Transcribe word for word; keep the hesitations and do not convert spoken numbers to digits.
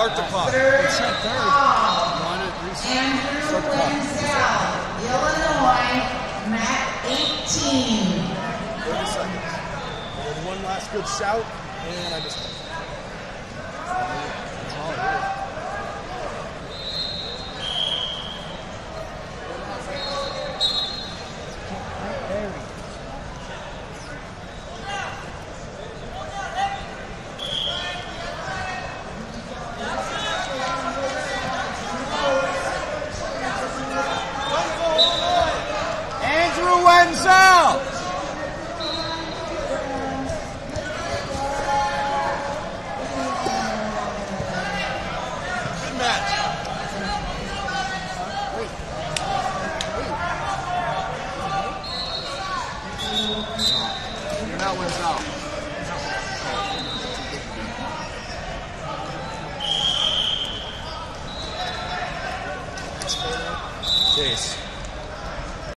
Start the clock. Third It's not third. call. Want it reset? Andrew Wenzel, Illinois, mat eighteen. thirty seconds. And then one last good shout, and I just... That's all it is. Andrew Wenzel! Good match. You're not Wenzel. Chase.